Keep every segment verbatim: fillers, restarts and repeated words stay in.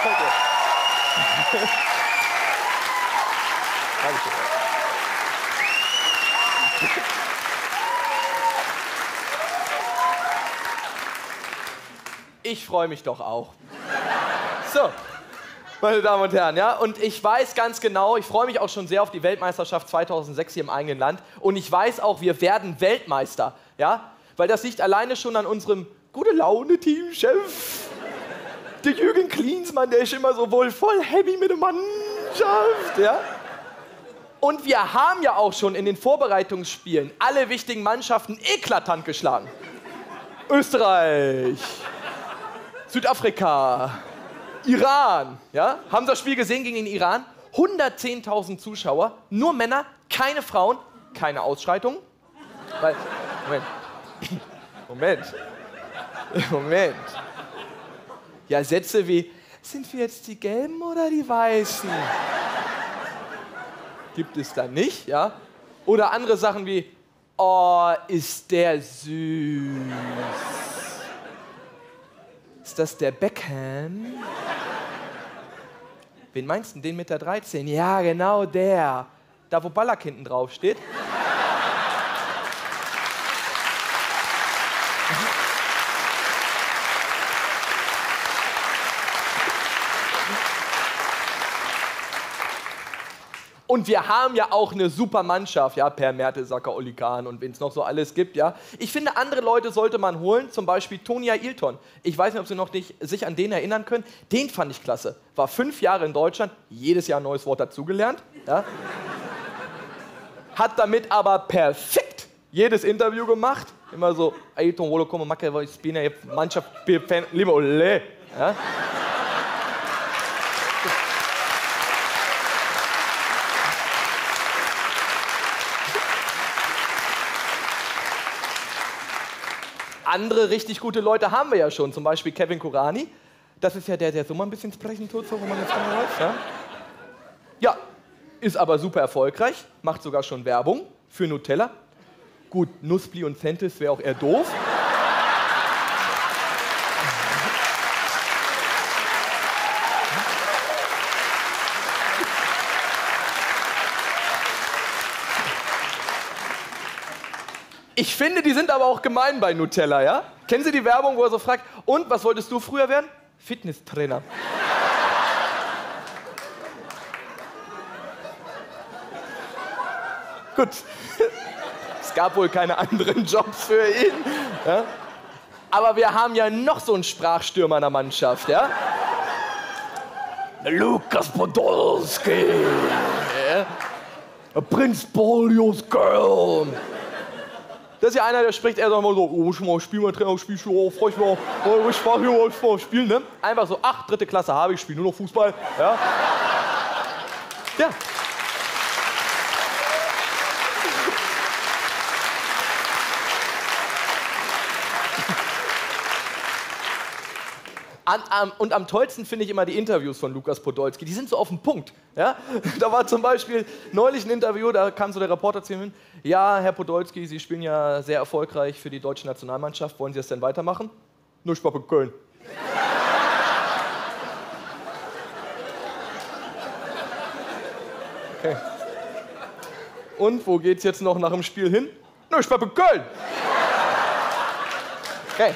Dankeschön. Ich freue mich doch auch. So, meine Damen und Herren, ja, und ich weiß ganz genau, ich freue mich auch schon sehr auf die Weltmeisterschaft zweitausendsechs hier im eigenen Land und ich weiß auch, wir werden Weltmeister, ja, weil das liegt alleine schon an unserem Gute-Laune-Teamchef, der Jürgen Klinsmann, der ist immer so wohl voll happy mit der Mannschaft, ja. Und wir haben ja auch schon in den Vorbereitungsspielen alle wichtigen Mannschaften eklatant geschlagen. Österreich, Südafrika, Iran, ja? Haben Sie das Spiel gesehen gegen den Iran? hundertzehntausend Zuschauer, nur Männer, keine Frauen, keine Ausschreitungen. Weil, Moment, Moment, Moment. Ja, Sätze wie, sind wir jetzt die Gelben oder die Weißen? Gibt es da nicht, ja? Oder andere Sachen wie, oh, ist der süß. Ist das der Beckham? Wen meinst du, den mit der dreizehn? Ja, genau der. Da, wo Ballack hinten drauf steht. Und wir haben ja auch eine super Mannschaft, ja, Per Mertesacker, Olli Kahn und wen es noch so alles gibt, ja. Ich finde, andere Leute sollte man holen, zum Beispiel Toni Ailton. Ich weiß nicht, ob Sie noch nicht sich an den erinnern können. Den fand ich klasse. War fünf Jahre in Deutschland, jedes Jahr ein neues Wort dazugelernt. Ja. Hat damit aber perfekt jedes Interview gemacht. Immer so, Ailton, Wolo, komm, Macke, ich bin ja Mannschaft, Fan, lieber Ole. Ja. Andere richtig gute Leute haben wir ja schon, zum Beispiel Kevin Kurani. Das ist ja der, der so mal ein bisschen sprechen tut, so, wo man jetzt mal weiß. Ja? Ja, ist aber super erfolgreich, macht sogar schon Werbung für Nutella. Gut, Nussbli und Centis wäre auch eher doof. Ich finde, die sind aber auch gemein bei Nutella, ja? Kennen Sie die Werbung, wo er so fragt, und, was wolltest du früher werden? Fitnesstrainer. Gut. Es gab wohl keine anderen Jobs für ihn. Ja? Aber wir haben ja noch so einen Sprachstürmer in der Mannschaft, ja? Lukas Podolski. Ja? Prinz Polios Girl. Das ist ja einer, der spricht eher so mal so, oh, schon mal Spiel, mein Trainer, Spiel, oh, freu ich mich, oh, ich Spaß hier, mal spielen, ne? Einfach so, ach, dritte Klasse habe ich, spiele nur noch Fußball, ja? Ja. An, am, und am tollsten finde ich immer die Interviews von Lukas Podolski. Die sind so auf den Punkt. Ja? Da war zum Beispiel neulich ein Interview, da kam so der Reporter zu ihm hin. Ja, Herr Podolski, Sie spielen ja sehr erfolgreich für die deutsche Nationalmannschaft. Wollen Sie das denn weitermachen? Nur ich war in Köln. Okay. Und wo geht's jetzt noch nach dem Spiel hin? Nur ich war in Köln. Okay.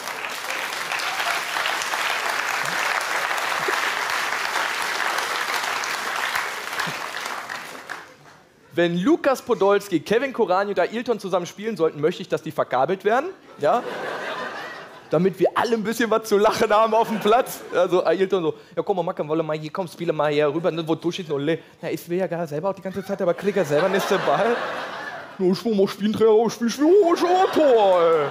Wenn Lukas Podolski, Kevin Kurani und Ailton zusammen spielen sollten, möchte ich, dass die verkabelt werden. Ja? Damit wir alle ein bisschen was zu lachen haben auf dem Platz. Also Ailton so, ja komm mal, Macke, wollen wir mal hier, komm, spiele mal hier rüber, wo du schießt, ole. Na, ich will ja gar selber auch die ganze Zeit, aber krieg ja selber nicht den Ball. Nur ich will mal spielen, Trainer, ich spiel, ich spiel, oh, schon Tor, ey.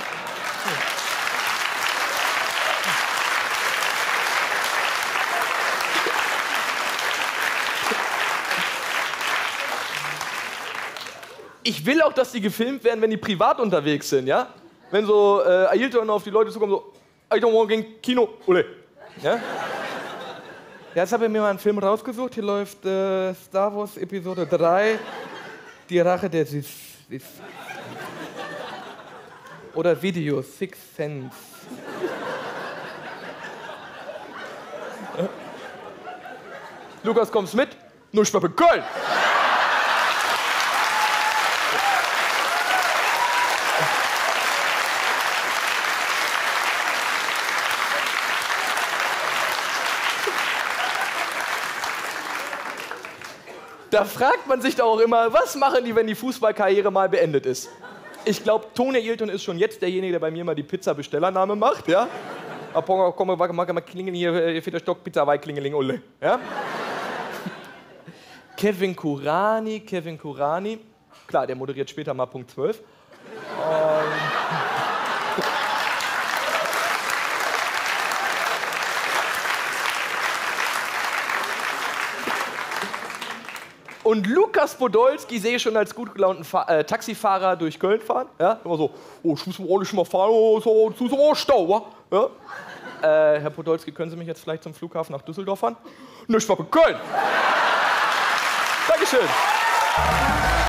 Ich will auch, dass die gefilmt werden, wenn die privat unterwegs sind, ja? Wenn so äh, Ailton auf die Leute zukommen, so, Ailton morgen gegen Kino, ole. Ja? Ja, jetzt habe ich mir mal einen Film rausgesucht, hier läuft äh, Star Wars Episode drei, die Rache der Sith. Oder Video, Sixth Sense. Ja? Lukas, kommst mit? Nur ich war in Köln. Da fragt man sich doch auch immer, was machen die, wenn die Fußballkarriere mal beendet ist? Ich glaube, Tone Hilton ist schon jetzt derjenige, der bei mir mal die Pizza-Bestellername macht, ja? Komm, mach mal klingeln hier, vierter Stock, Pizza, Weih, klingeling, Ulle, ja? Kevin Kurani, Kevin Kurani, klar, der moderiert später mal Punkt zwölf. Ähm Und Lukas Podolski sehe ich schon als gut gelaunten Fa äh, Taxifahrer durch Köln fahren. Ja? Immer so, oh, ich muss mal ordentlich mal fahren, oh, so, so, so Stau, wa? Ja? Äh, Herr Podolski, können Sie mich jetzt vielleicht zum Flughafen nach Düsseldorf fahren? Ne, ich war in Köln. Dankeschön.